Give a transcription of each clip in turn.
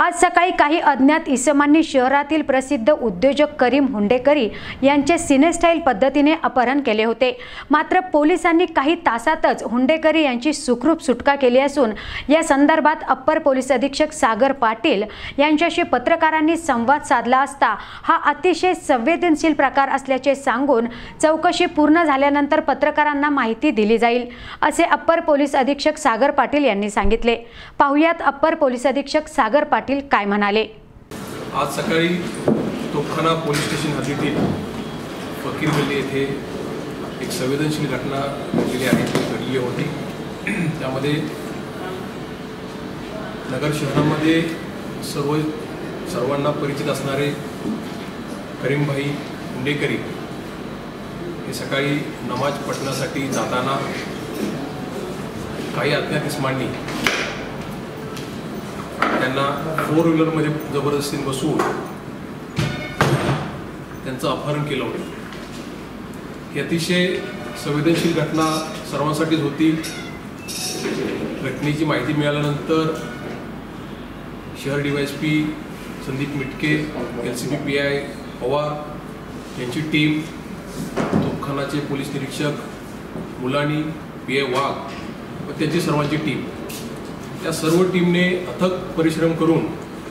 आज सकाळी काही अज्ञात इसमांनी शहरातील प्रसिद्ध उद्योजक करीम हुंडेकरी यांचे सिनेस्टाईल पद्धतीने अपहरण केले होते। मात्र पोलिसांनी काही तासातच हुंडेकरी यांची सुखरूप सुटका केली असून या संदर्भात अप्पर पोलीस अधीक्षक सागर पाटील यांच्याशी पत्रकारांनी संवाद साधला असता हा अतिशय संवेदनशील प्रकार असल्याचे सांगून चौकशी पूर्ण झाल्यानंतर पत्रकारांना माहिती दिली जाईल असे अप्पर पोलीस अधीक्षक सागर पाटील यांनी सांगितले। पाहुयात अप्पर पोलीस अधीक्षक सागर पाटील काय म्हणाले। आज सकाळी तोफखाना पोलीस स्टेशन हद्दीतील फकीर गल्ली येथे एक संवेदनशील घटना घडलेली आहे, घडली होती। त्यामध्ये नगर शहरामध्ये सर्वांना परिचित असणारे करीमभाई हुंडेकरी हे सकाळी नमाज पठणासाठी जाताना काही अज्ञात इसमांनी त्यांना 4 व्हीलरमध्ये जबरदस्तीने बसवून त्यांचं अपहरण केलं होतं। ही अतिशय संवेदनशील घटना सर्वांसाठीच होती। घटनेची माहिती मिळाल्यानंतर शहर DYSP Sandeep Mitke, LCP PI Pawar यांची टीम, तोफखानाचे पोलीस निरीक्षक मुलानी, PI वाघ व त्यांची सर्वांची टीम, या सर्व टीमने अथक परिश्रम करून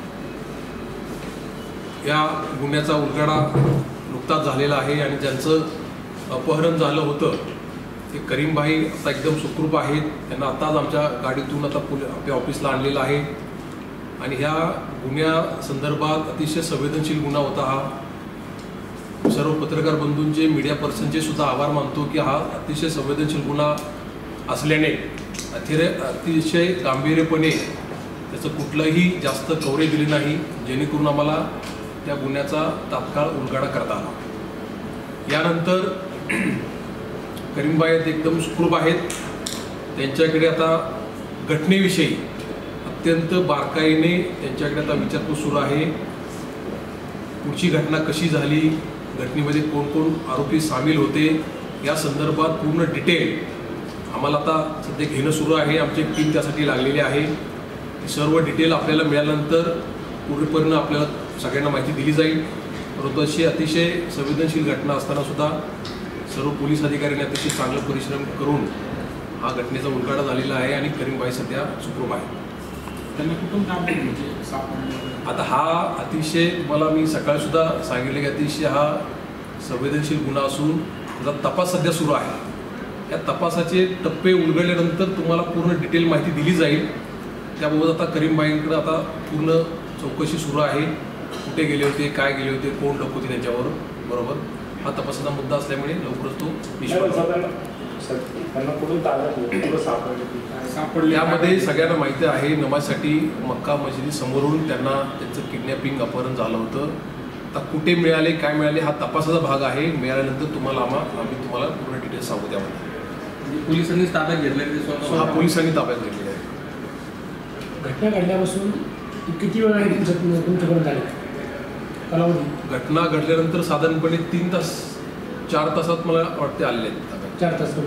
या गुन्ह्याचा उलगडा नुकताच झालेला आहे आणि ज्यांचं अपहरण झालं होतं ते करीमभाई आता एकदम सुखरूप आहेत। त्यांना आताच आमच्या गाडीतून आता आपल्या ऑफिसला आणलेलं आहे आणि ह्या गुन्ह्यासंदर्भात अतिशय संवेदनशील गुन्हा होता हा। सर्व पत्रकार बंधूंचे, मीडिया पर्सनचे सुद्धा आभार मानतो की हा अतिशय संवेदनशील गुन्हा असल्याने अतिशय गांभीर्यपणे त्याचं कुठलंही जास्त कव्हरेज दिले नाही, जेणेकरून आम्हाला त्या गुन्ह्याचा तात्काळ उलगडा करता आला। यानंतर करीमभाई एकदम सुखरूप आहेत। त्यांच्याकडे आता घटनेविषयी अत्यंत बारकाईने त्यांच्याकडे आता विचारपूस सुरू आहे। पुढची घटना कशी झाली, घटनेमध्ये कोण कोण आरोपी सामील होते या संदर्भात पूर्ण डिटेल आम्हाला आता सध्या घेणं सुरू आहे। आमची टीम त्यासाठी लागलेली आहे। सर्व डिटेल आपल्याला मिळाल्यानंतर पूर्णपणे आपल्याला सगळ्यांना माहिती दिली जाईल। परंतु अशी अतिशय संवेदनशील घटना असताना सुद्धा सर्व पोलीस अधिकाऱ्यांनी अतिशय चांगलं परिश्रम करून हा घटनेचा उलगडा झालेला आहे आणि करीमभाई सध्या सुखरूप आहे। त्यांना कुठून काम आता हा अतिशय तुम्हाला मी सकाळी सुद्धा सांगितले की अतिशय हा संवेदनशील गुन्हा असून त्याचा तपास सध्या सुरू आहे। या तपासाचे टप्पे उलगडल्यानंतर तुम्हाला पूर्ण डिटेल माहिती दिली जाईल। त्याबाबत आता करीमभाईंकडे आता पूर्ण चौकशी सुरू आहे। कुठे गेले होते, काय गेले होते, कोण लोक होते त्यांच्यावर बरोबर हा तपासाचा मुद्दा असल्यामुळे लवकरच तो निष्पन्न। यामध्ये सगळ्यांना माहिती आहे नमाजसाठी मक्का मशिदी समोरून त्यांना त्यांचं किडनॅपिंग अपहरण झालं होतं। आता कुठे मिळाले, काय मिळाले हा तपासाचा भाग आहे। मिळाल्यानंतर आम्ही तुम्हाला पूर्ण डिटेल्स सांगू। त्यामध्ये पोलिसांनी ताब्यात घेतलं, हा पोलिसांनी ताब्यात घेतलेला आहे। घटना घडल्यापासून किती वेळ आहे तुमच्यापर्यंत आले कालावधी? घटना घडल्यानंतर साधारणपणे 3 तास 4 तासात मला वाटते आलेले आहेत। 4 तास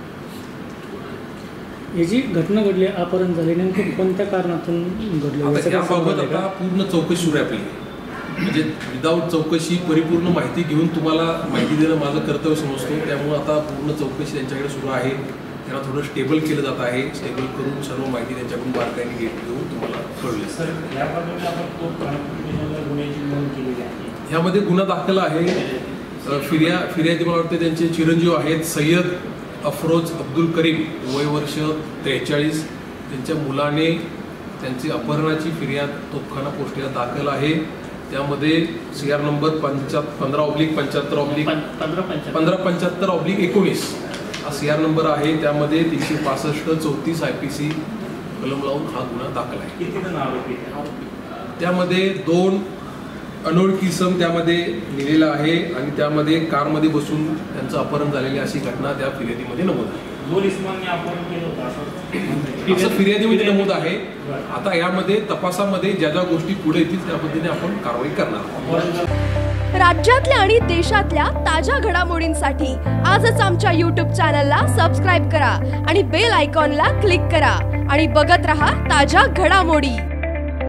ही जी घटना घडली, अपहरण झाले, नेमकं कोणत्या कारणातून घडलं याबाबत आता पूर्ण चौकशी सुरू आहे आपली। म्हणजे विदाऊट चौकशी परिपूर्ण माहिती घेऊन तुम्हाला माहिती देणं माझं कर्तव्य समजतो। त्यामुळे आता पूर्ण चौकशी त्यांच्याकडे सुरू आहे। त्यांना थोडं स्टेबल केलं जात आहे। स्टेबल करून सर्व माहिती त्यांच्याकडून बारकाईने घेऊन तुम्हाला कळली। ह्यामध्ये गुन्हा दाखल आहे। फिर्यादी मला वाटते त्यांचे चिरंजीव आहेत सय्यद अफरोज अब्दुल करीम, वय वर्ष 43। त्यांच्या मुलाने त्यांची अपहरणाची फिर्याद तोफखाना पोस्टला दाखल आहे। त्यामध्ये CR नंबर 1575/1575/19 हा CR नंबर आहे। त्यामध्ये 365 34 IPC कलम लावून हा गुन्हा दाखल आहे। त्यामध्ये 2 अनोळखी इसम त्यामध्ये लिहिलेला आहे आणि त्यामध्ये कारमध्ये बसून त्यांचं अपहरण झालेली अशी घटना त्या फिर्यादीमध्ये नमूद आहे। 2 इसमांनी अपहरण केलं होतं असं फिर्यादीमध्ये नमूद आहे। आता यामध्ये तपासामध्ये ज्या ज्या गोष्टी पुढे येतील त्या पद्धतीने आपण कारवाई करणार। राज्यातल्या आणि देशातल्या ताज्या घडामोडींसाठी आजच आमच्या YouTube चॅनलला सबस्क्राइब करा आणि बेल आयकॉनला क्लिक करा आणि बघत रहा ताज्या घडामोडी।